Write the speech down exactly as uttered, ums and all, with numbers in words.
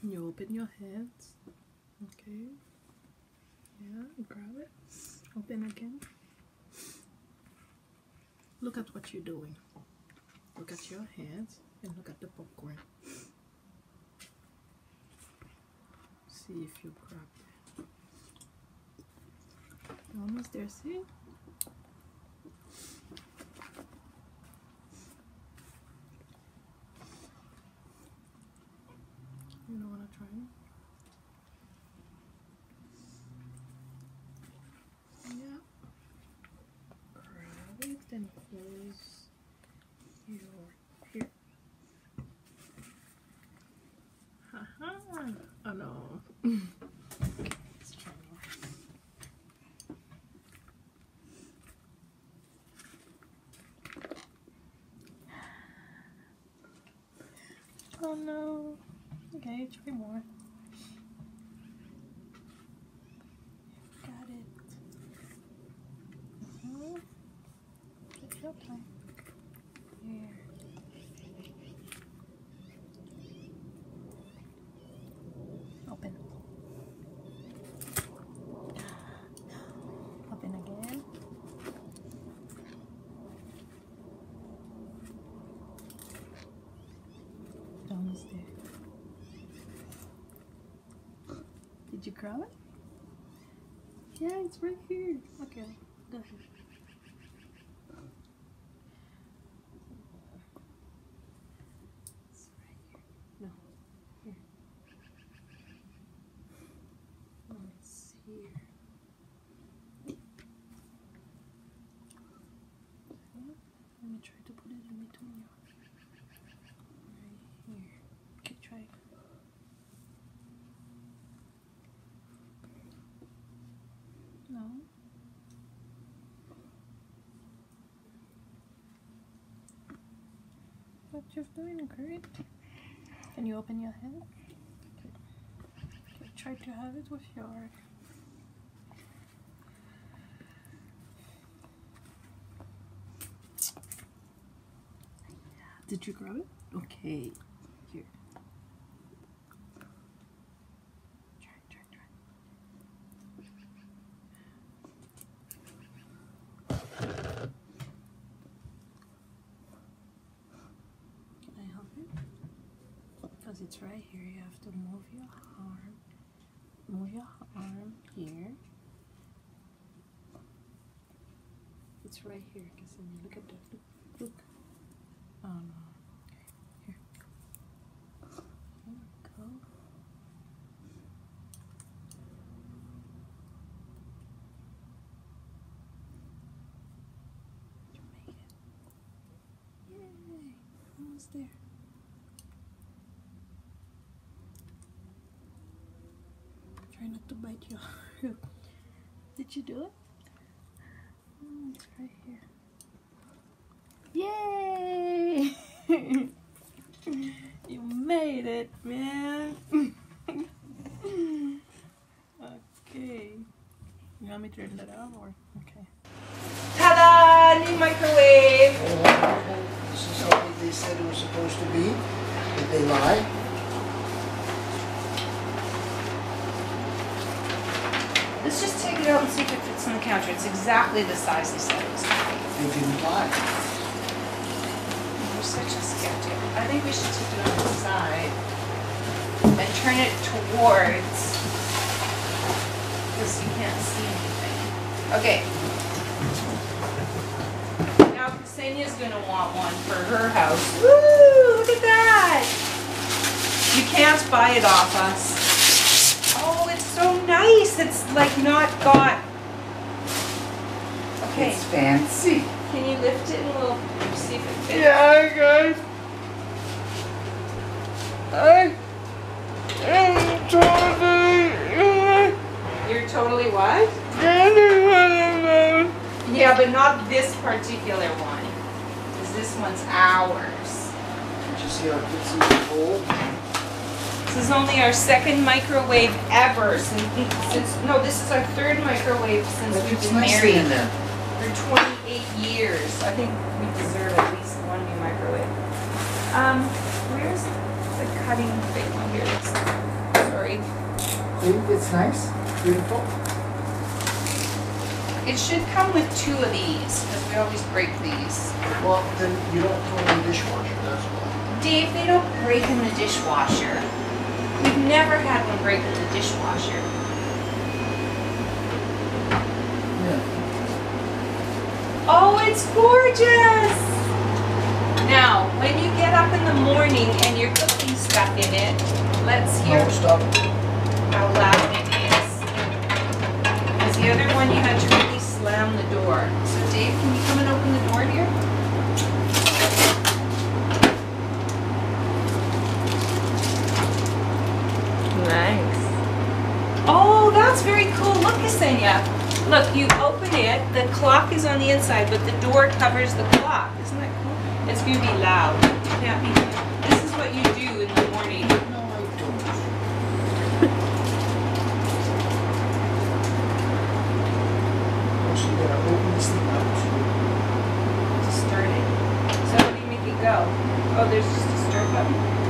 You open your hands. Okay. Yeah, grab it. Open again. Look at what you're doing. Look at your hands and look at the popcorn. See if you grab it. Almost there, see? You don't want to try it? Yeah. Grab it and close your here. Haha. Oh no. Let's try more. Oh no. Okay, try more. Got it. Mm-hmm. Take your time. Here. Open. Open again. Almost there. Did you grab it? Yeah, it's right here. Okay, go ahead. It's right here. No, here. No, it's here. Let me try to put it in between you. Right here. Okay, try it. No. But you're doing great. Can you open your head? Okay. Okay, try to have it with your... Did you grab it? Okay. Here. Try, try, try. Can I help you? Because it's right here. You have to move your arm. Move your arm here. It's right here. Because when you look at that, look, look. Oh no. Okay, here. Here we go. You made it. Yay! Almost there. Try not to bite your arm. Did you do it? Oh, it's right here. Yay! You made it, man. Okay. You want me to turn that off or okay? Ta-da! New microwave! Oh, this is how they said it was supposed to be. Did they lie? Let's just take it out and see if it fits on the counter. It's exactly the size they said it was. They didn't lie. You're such a skeptic. I think we should take it on the side and turn it towards, because you can't see anything. Okay. Now Ksenia's gonna want one for her house. Woo! Look at that! You can't buy it off us. Oh, it's so nice. It's like not got. Okay. It's fancy. Can you lift it and we'll see if it fits? Yeah, guys. I am totally. You're totally what? Did Yeah, but not this particular one. Because this one's ours. you see how it fits in the hole? This is only our second microwave ever since, since no, this is our third microwave since But we've it's been nicely in married. there. For twenty-eight years. I think we deserve at least one new microwave. Um, where's the cutting thing here. Sorry. See, it's nice, beautiful. It should come with two of these, because we always break these. Well, then you don't throw in the dishwasher, that's why. Dave, they don't break in the dishwasher. We've never had one break in the dishwasher. Yeah. Oh, it's gorgeous! Now, when you get up in the morning and you're cooking stuff in it, let's hear No, stop. how loud it is. Because the other one you had to really slam the door. So Dave, can you come and open the door here? Nice. Oh, that's very cool. Look, Ksenia. Look, you open it, the clock is on the inside, but the door covers the clock. Isn't that cool? It's going to be loud. Yeah, this is what you do in the morning. No, I don't. Also, you gotta open this thing up. To start it. So how do you make it go? Oh, there's just a start button.